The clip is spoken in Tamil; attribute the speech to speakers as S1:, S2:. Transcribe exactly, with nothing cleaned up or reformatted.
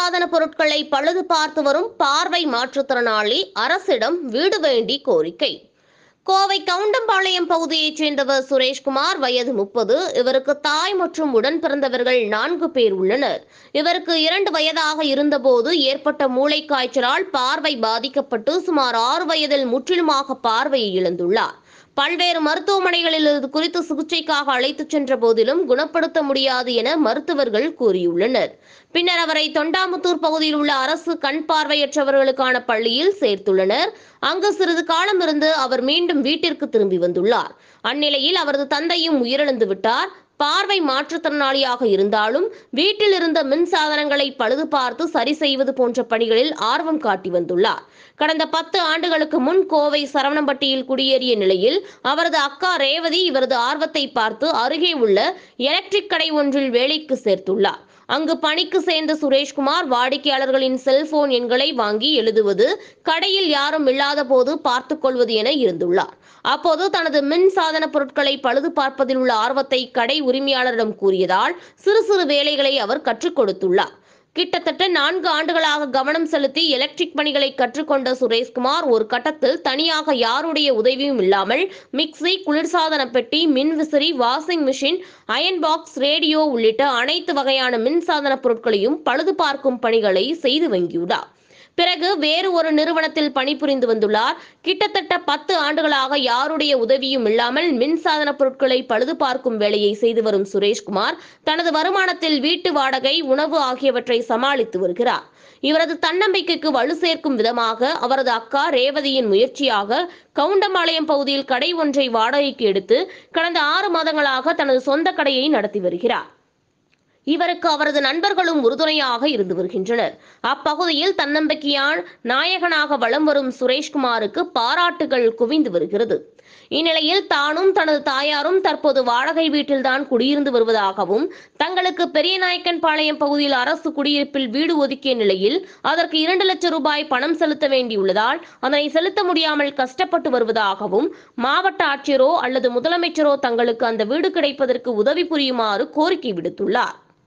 S1: மின்சாதன பொருட்களை பழுது பார்த்து வரும் பார்வை மாற்றுத்திறனாளி அரசிடம் வீடு வேண்டி கோரிக்கை. கோவை கவுண்டம்பாளையம் பகுதியைச் சேர்ந்தவர் சுரேஷ்குமார், வயது முப்பது. இவருக்கு தாய் மற்றும் உடன் பிறந்தவர்கள் நான்கு பேர் உள்ளனர். இவருக்கு இரண்டு வயதாக இருந்தபோது ஏற்பட்ட மூளை காய்ச்சலால் பார்வை பாதிக்கப்பட்டு சுமார் ஆறு வயதில் முற்றிலுமாக பார்வையை இழந்துள்ளார். பல்வேறு மருத்துவமனைகளில் இது குறித்து சிகிச்சைக்காக அழைத்துச் சென்ற போதிலும் குணப்படுத்த முடியாது என மருத்துவர்கள் கூறியுள்ளனர். பின்னர் அவரை தொண்டாமுத்தூர் பகுதியில் உள்ள அரசு கண் பார்வையற்றவர்களுக்கான பள்ளியில் சேர்த்துள்ளனர். அங்கு சிறிது காலம் இருந்து அவர் மீண்டும் வீட்டிற்கு திரும்பி வந்துள்ளார். அந்நிலையில் அவரது தந்தையும் உயிரிழந்து விட்டார். பார்வை மாற்றுத்திறனாளியாக இருந்தாலும் வீட்டில் இருந்த மின் சாதனங்களை பழுது பார்த்து சரி செய்வது போன்ற பணிகளில் ஆர்வம் காட்டி வந்துள்ளார். கடந்த பத்து ஆண்டுகளுக்கு முன் கோவை சரவணம்பட்டியில் குடியேறிய நிலையில் அவரது அக்கா ரேவதி இவரது ஆர்வத்தை பார்த்து அருகே உள்ள எலக்ட்ரிக் கடை ஒன்றில் வேலைக்கு சேர்த்துள்ளார். அங்கு பணிக்கு சேர்ந்த சுரேஷ்குமார் வாடிக்கையாளர்களின் செல்போன் எண்களை வாங்கி எழுதுவது, கடையில் யாரும் இல்லாத போது பார்த்துக் கொள்வது என இருந்துள்ளார். அப்போது தனது மின் சாதன பொருட்களை பழுது பார்ப்பதில் உள்ள ஆர்வத்தை கடை உரிமையாளரிடம் கூறியதால் சிறு சிறு வேலைகளை அவர் கற்றுக் கொடுத்துள்ளார். கிட்டத்தட்ட நான்கு ஆண்டுகளாக கவனம் செலுத்தி எலக்ட்ரிக் பணிகளை கற்றுக்கொண்ட சுரேஷ்குமார் ஒரு கட்டத்தில் தனியாக யாருடைய உதவியும் இல்லாமல் மிக்சி, குளிர்சாதன பெட்டி, மின்விசிறி, washing machine, iron box, radio உள்ளிட்ட அனைத்து வகையான மின்சாதன பொருட்களையும் பழுது பார்க்கும் பணிகளை செய்து வங்கியுள்ளார். பிறகு வேறு ஒரு நிறுவனத்தில் பணிபுரிந்து வந்துள்ளார். கிட்டத்தட்ட பத்து ஆண்டுகளாக யாருடைய உதவியும் இல்லாமல் மின்சாதன பொருட்களை பழுது பார்க்கும் வேலையை செய்து வரும் சுரேஷ்குமார் தனது வருமானத்தில் வீட்டு வாடகை, உணவு ஆகியவற்றை சமாளித்து வருகிறார். இவரது தன்னம்பிக்கைக்கு வலு சேர்க்கும் விதமாக அவரது அக்கா ரேவதியின் முயற்சியாக கவுண்டம்பாளையம் பகுதியில் கடை ஒன்றை வாடகைக்கு எடுத்து கடந்த ஆறு மாதங்களாக தனது சொந்த கடையை நடத்தி வருகிறார். இவருக்கு அவரது நண்பர்களும் உறுதுணையாக இருந்து வருகின்றனர். அப்பகுதியில் தன்னம்பிக்கையால் நாயகனாக வலம் வரும் சுரேஷ்குமாருக்கு பாராட்டுகள் குவிந்து வருகிறது. இந்நிலையில் தானும் தனது தாயாரும் தற்போது வாடகை வீட்டில்தான் குடியிருந்து வருவதாகவும், தங்களுக்கு பெரியநாயக்கன்பாளையம் பகுதியில் அரசு குடியிருப்பில் வீடு ஒதுக்கிய நிலையில் அதற்கு இரண்டு லட்சம் ரூபாய் பணம் செலுத்த வேண்டியுள்ளதால் அதனை செலுத்த முடியாமல் கஷ்டப்பட்டு வருவதாகவும், மாவட்ட ஆட்சியரோ அல்லது முதலமைச்சரோ தங்களுக்கு அந்த வீடு கிடைப்பதற்கு உதவி புரியுமாறு கோரிக்கை விடுத்துள்ளார்.